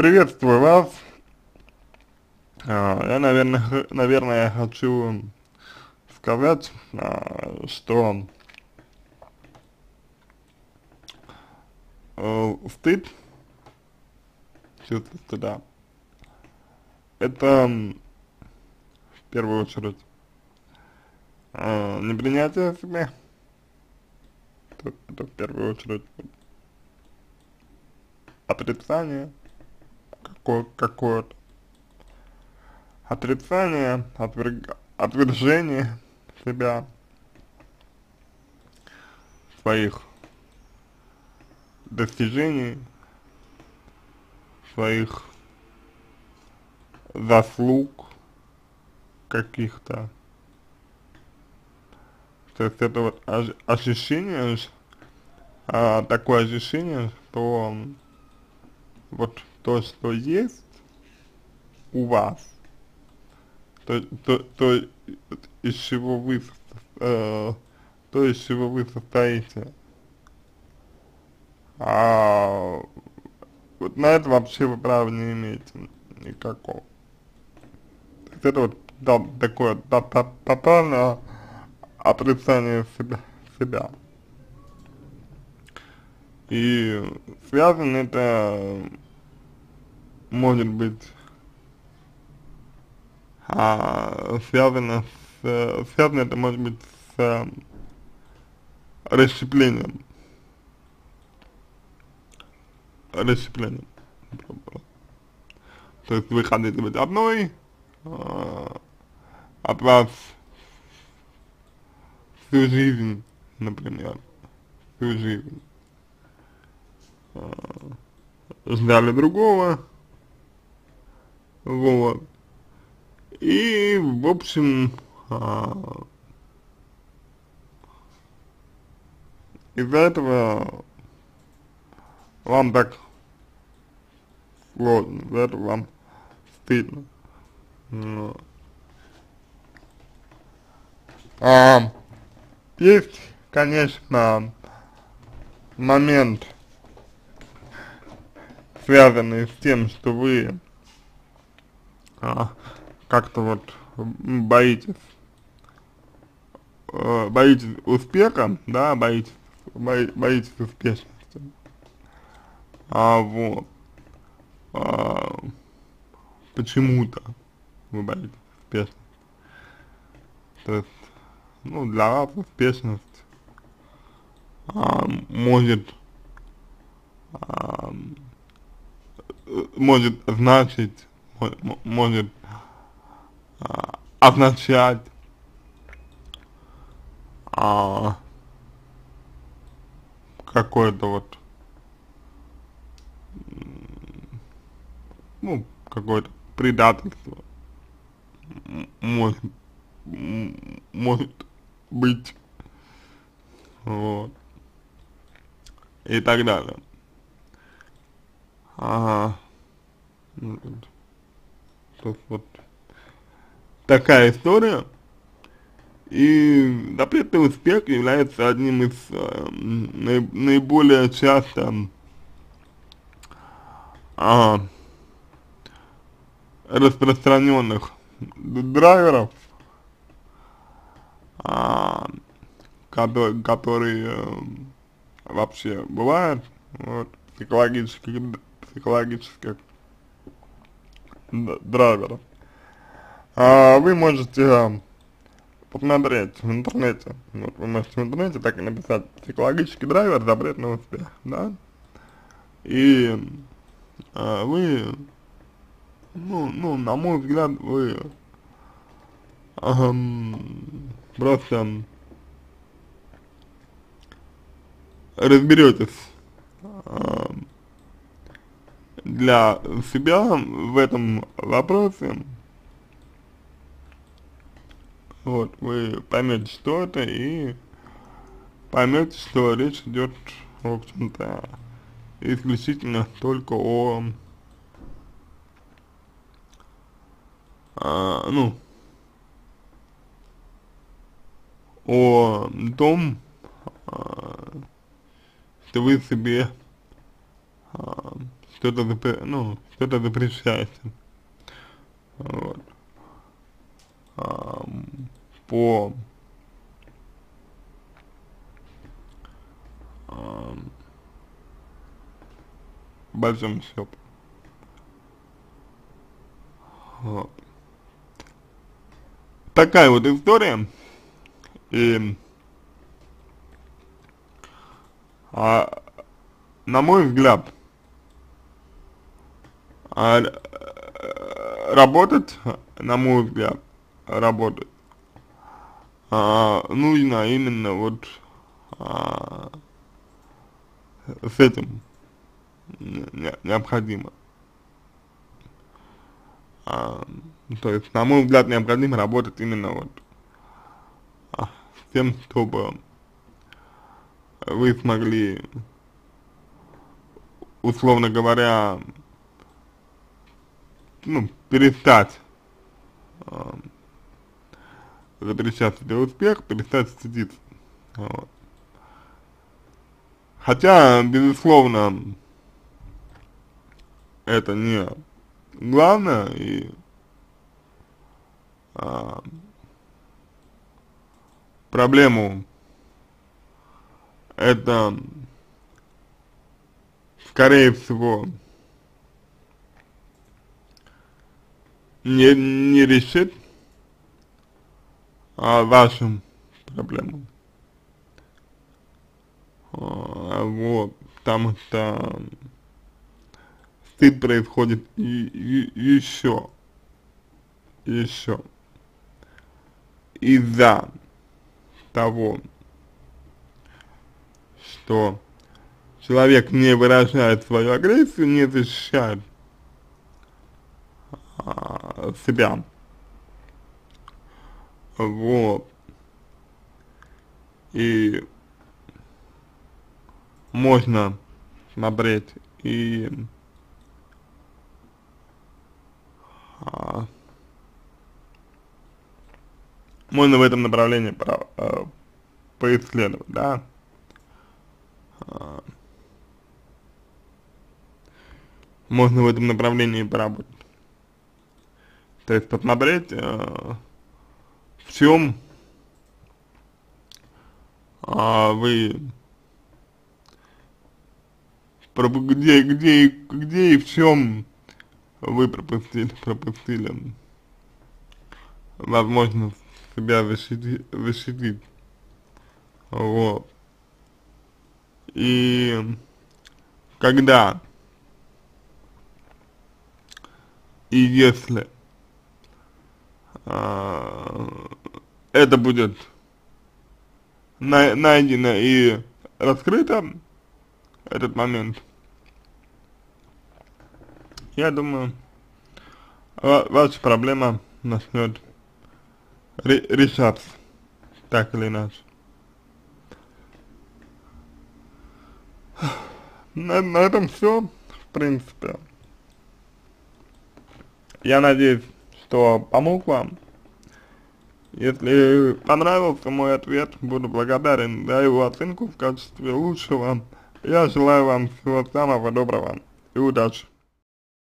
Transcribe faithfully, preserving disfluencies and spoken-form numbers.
Приветствую вас. А, Я, наверное, х- наверное, хочу сказать, а, что э, стыд, чувство стыда, это м, в первую очередь а, непринятие себя, это, это в первую очередь отрицание какое- какое-то, отрицание, отверг- отвержение себя, своих достижений, своих заслуг каких-то. То есть это вот ож- ощущение, ж- а, такое ощущение, что м, вот то, что есть у вас, то, то, то из чего вы, э, то, из чего вы состоите, а вот на это вообще вы права не имеете никакого. То есть это вот да, такое да, да, тотальное отрицание себя, себя. И связано это может быть а, связано с, э, связано это может быть с э, расщеплением, расщеплением. То есть вы хотите быть одной, а, от вас всю жизнь, например, всю жизнь ждали другого, вот, и, в общем, а, из-за этого вам так сложно, из-за этого вам стыдно. Вот. А, есть, конечно, момент, связанный с тем, что вы а, как-то вот боитесь, э, боитесь успеха, да, боитесь, бои- боитесь успешности, а вот, а, почему-то вы боитесь успешности, то есть, ну, для вас успешность а, может, а, э, может значить, мо- мо- может а, означать а, какое-то вот, ну, какое-то предательство, м- может, м- может быть, вот, и так далее. Ага, ну, вот, то есть вот такая история, и запретный успех является одним из э, наи- наиболее часто а, распространенных драйверов, а, которые, которые э, вообще бывают, вот, психологических, психологических д- драйверов. А вы можете э, посмотреть в интернете, вот, вы можете в интернете так и написать психологический драйвер, запрет на успех, да, и э, вы, ну, ну, на мой взгляд, вы эм, просто разберетесь эм, для себя в этом вопросе. Вот, вы поймете, что это, и поймете, что речь идет, в общем-то, исключительно только о, а, ну, о том, а, что вы себе а, что-то запре ну, что-то запрещаете. Вот. А, по а, большому счету. Вот. Такая вот история. И а, на мой взгляд, а, работать, на мой взгляд, работать а, нужно именно вот а, с этим не, необходимо. А, то есть, на мой взгляд, необходимо работать именно вот а, с тем, чтобы вы смогли, условно говоря, ну, перестать э, запрещать себе успех, перестать стыдиться. Вот. Хотя, безусловно, это не главное, и а, проблему это, скорее всего, не, не решит а, вашим проблемам. А, вот, потому что стыд происходит и, и, еще, еще из-за того, что человек не выражает свою агрессию, не защищает а, себя. Вот. И можно смотреть и а, можно в этом направлении про, а, поисследовать, да. А, можно в этом направлении поработать. То есть посмотреть, а, в чем а, вы где, где, где и в чем вы пропустили, пропустили возможность себя защитить, защитить. Вот. И когда и если а, это будет на, найдено и раскрыто, этот момент, я думаю, ва ваша проблема начнет ре решаться, так или иначе. На, на этом все, в принципе. Я надеюсь, что помог вам. Если понравился мой ответ, буду благодарен за его оценку в качестве лучшего. Я желаю вам всего самого доброго и удачи.